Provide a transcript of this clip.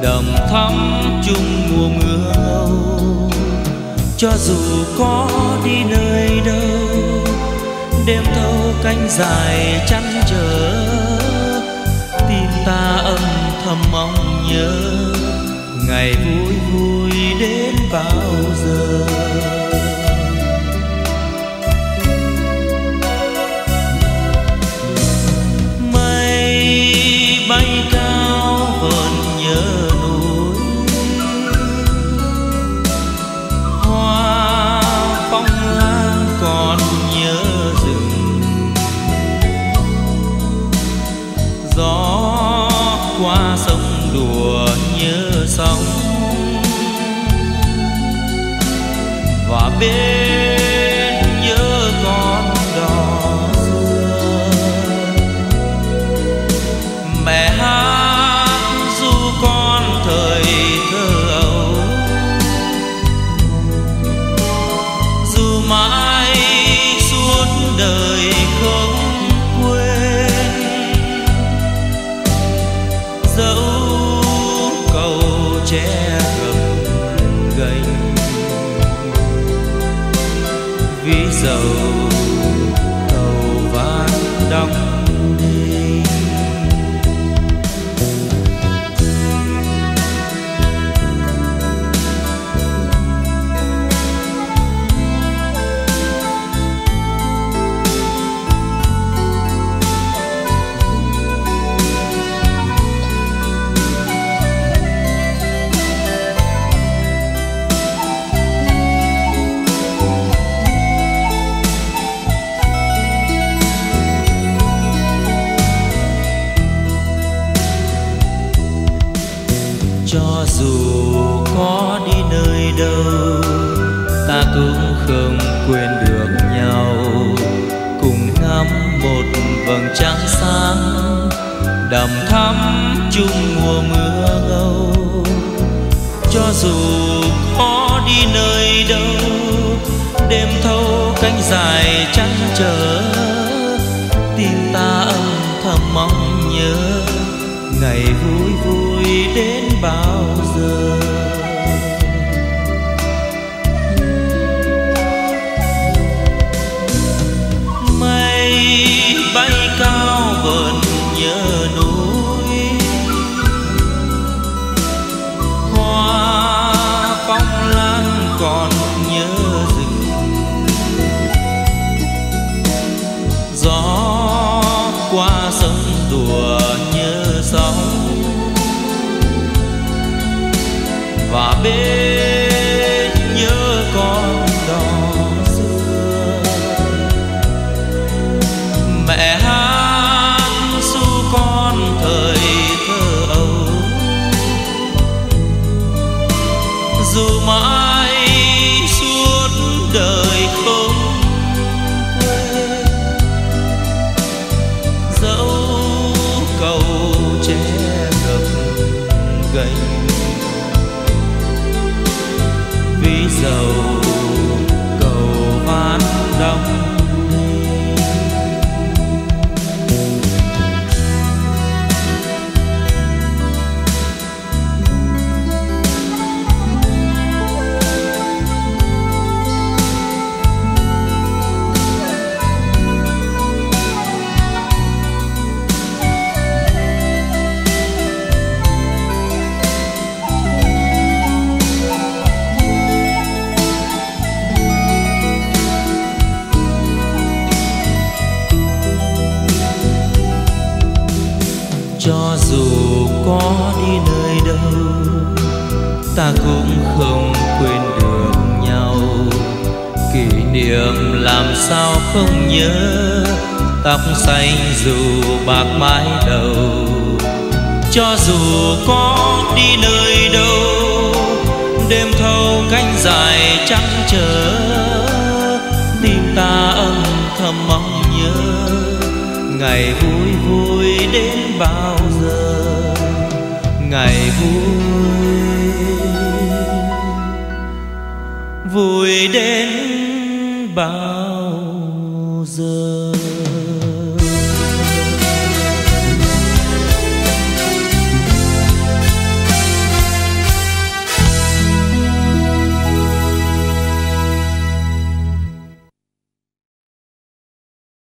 đầm thắm chung mùa mưa âu. Cho dù có đi nơi đâu, đêm thâu cánh dài chăn trở, tim ta âm thầm mong nhớ ngày vui vui đến bao giờ. Mây bay cao vẫn nhớ núi, hoa phong lan còn nhớ rừng, gió qua sông đùa nhớ sóng, và bên nhớ con đò xưa. Mẹ hát ru con thời thơ ấu, dù mãi suốt đời không quên. Dẫu cầu tre gập ghềnh, ví dầu cầu ván đong đinh. Cho dù có đi nơi đâu, ta cũng không quên được nhau, cùng ngắm một vầng trăng sáng đầm thắm chung mùa mưa ngâu. Cho dù có đi nơi đâu, đêm thâu cánh dài chăn trở, tim ta âm thầm mong nhớ ngày vui vui đến bao giờ. Mây bay cao vẫn nhớ núi, hoa phong lan còn nhớ rừng, gió qua sông đùa nhớ sóng, và bên nhớ con đò xưa. Mẹ hát ru con thời thơ ấu, dù mãi suốt đời không quên. Dẫu cầu tre gập ghềnh, ví dầu cầu ván đong đinh. Cho dù có đi nơi đâu, ta cũng không quên được nhau, kỷ niệm làm sao không nhớ, tóc xanh dù bạc mái đầu. Cho dù có đi nơi đâu, đêm thâu cánh dài trăng trở, tim ta âm thầm mong nhớ ngày vui vui đến bao giờ. Ngày vui đến bao giờ.